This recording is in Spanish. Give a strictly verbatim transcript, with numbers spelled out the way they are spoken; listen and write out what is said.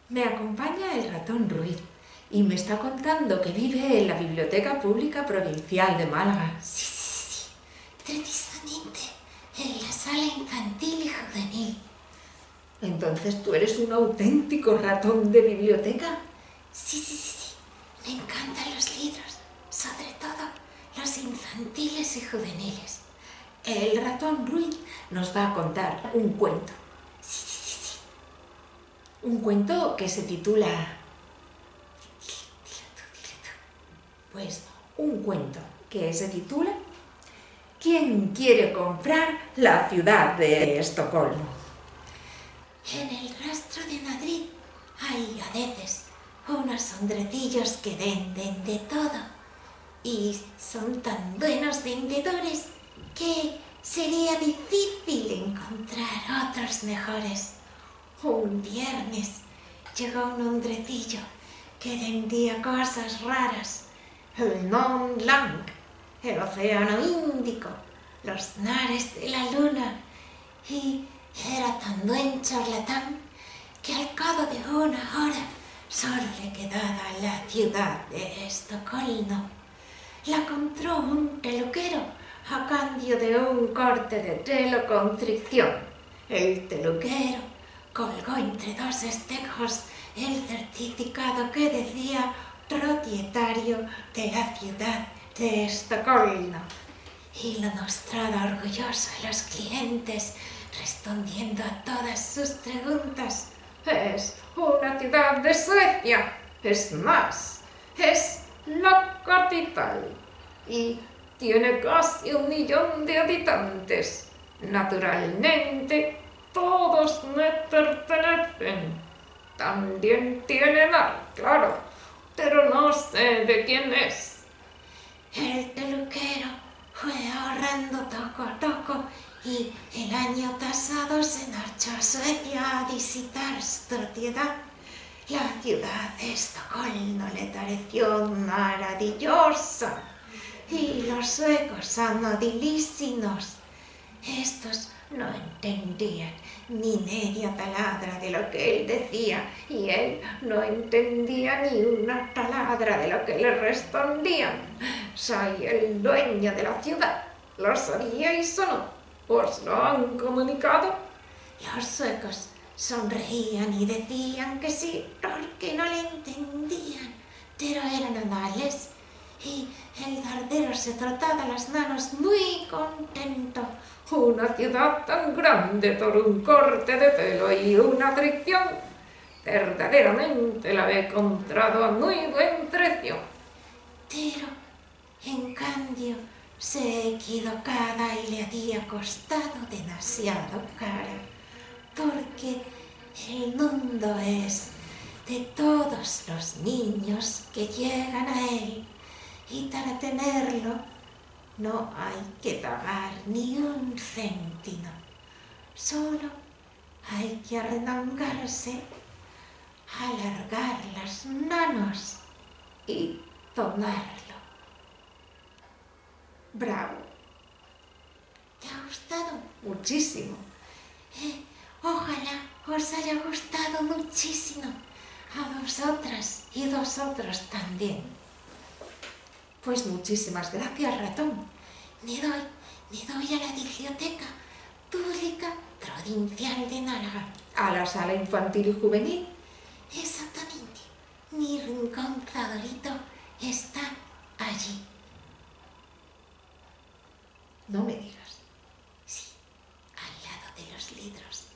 Me acompaña el ratón Ruiz y me está contando que vive en la Biblioteca Pública Provincial de Málaga. Sí, sí, sí, precisamente en la sala infantil y juvenil. Entonces tú eres un auténtico ratón de biblioteca. Sí, sí, sí, sí, me encantan los libros, sobre todo los infantiles y juveniles. El ratón Ruiz nos va a contar un cuento. Sí, sí, sí, sí. Un cuento que se titula... Dilo tú, dilo tú. Pues un cuento que se titula ¿Quién quiere comprar la ciudad de Estocolmo? En el rastro de Madrid hay a veces unos hombrecillos que venden de todo y son tan buenos vendedores que sería difícil encontrar otros mejores. Un viernes llegó un hombrecillo que vendía cosas raras, el Mont Blanc, el océano Índico, los mares de la luna, y era tan buen charlatán que al cabo de una hora solo le quedaba la ciudad de Estocolmo. La compró un peluquero a cambio de un corte de pelo con fricción. El peluquero colgó entre dos espejos el certificado que decía propietario de la ciudad de Estocolmo y lo mostraba orgulloso a los clientes, respondiendo a todas sus preguntas. Es una ciudad de Suecia. Es más, es la capital y tiene casi un millón de habitantes. Naturalmente, todos me pertenecen. También tiene mar, claro, pero no sé de quién es. El peluquero fue ahorrando poco a poco y el año pasado se marchó a Suecia a visitar su propiedad. La ciudad de Estocolmo le pareció maravillosa y los suecos amabilísimos. Estos no entendían ni media palabra de lo que él decía y él no entendía ni una palabra de lo que le respondían. Soy el dueño de la ciudad. ¿Lo sabíais o no? ¿Os lo han comunicado? Los suecos sonreían y decían que sí, porque no le entendían, pero eran amables. Y el barbero se frotaba las manos muy contento. Una ciudad tan grande por un corte de pelo y una fricción. Verdaderamente la he encontrado a muy buen precio. Pero, en cambio, se equivocaba y le había costado demasiado cara, porque el mundo es de todos los niños que llegan a él, y para tenerlo no hay que pagar ni un céntimo, solo hay que arremangarse, alargar las manos y tomarlo. Bravo. ¿Te ha gustado? Muchísimo. Eh, ojalá os haya gustado muchísimo a vosotras y vosotros también. Pues muchísimas gracias, ratón. Me doy, me doy a la Biblioteca Pública Provincial de Málaga. A la sala infantil y juvenil. Exactamente. Mi rincón favorito está allí. No me digas. Sí, al lado de los libros.